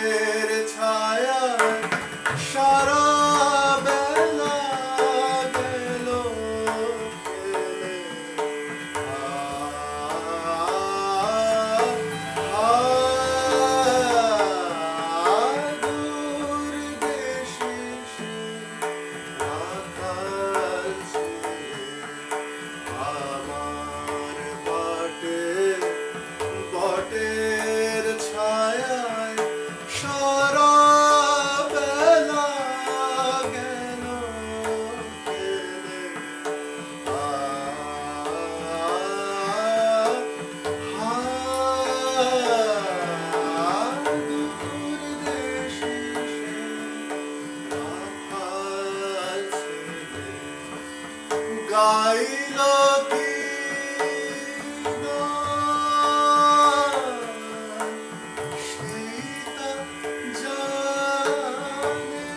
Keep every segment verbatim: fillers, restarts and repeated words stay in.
বটের ছায়ায় সারা বেলা গেল খেলে। দূর দেশে সে আকাল ছেড়ে আমার বাটে বটের ছায়ায় সারা বেলা গেল খেলে। দূর দেশে সে আকাল ছেড়ে গাইল কি গান সীতা জানে।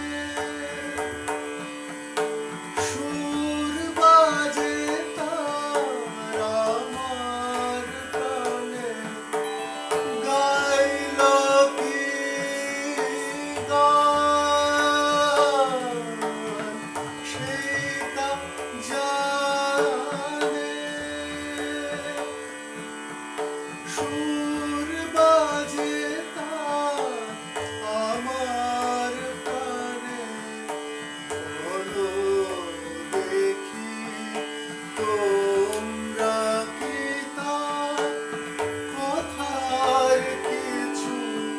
সুর বাজে তার আমার প্রাণে গাইল কি গান সীতা জানে। সুর বাজে তার আমার প্রাণে বলো দেখি তোমরা কি তার কথার কিছু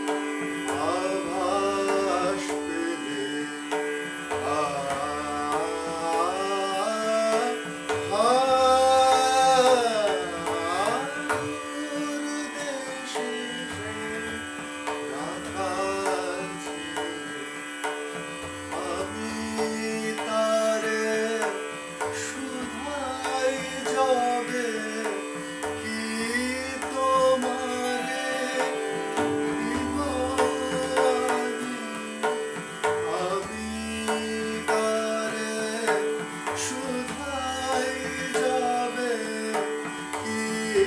আভাস পেলে। দূর দেশে সে আকাল ছেড়ে আমি তারে শুধাই যাবে কি তোমারে দিব আনি। আমি তারে শুধাই যাবে কি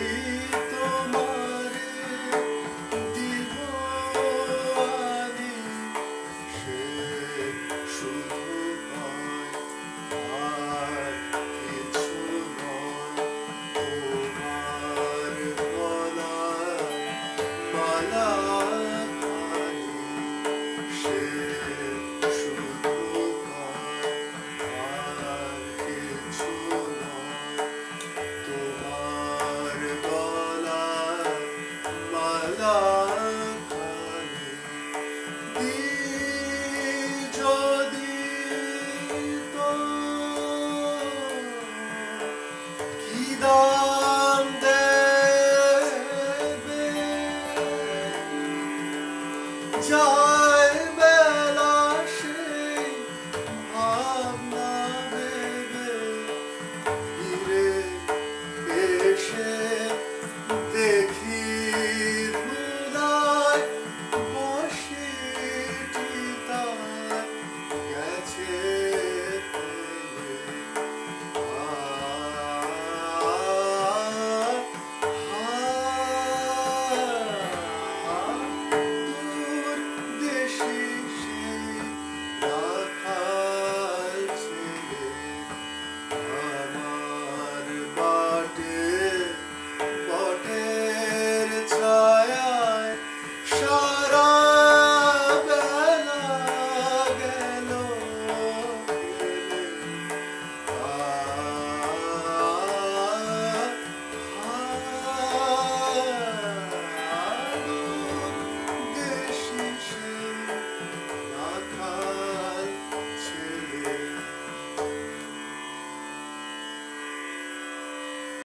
তোমারে দিব আনি। সে শুধু কয় আর কিছু নয় তোমার গলায় মালা খানি। সে শুধু কয় আর কিছু নয় তোমার গলায় মালা খানি। যদি তো কি দাম দেবে যা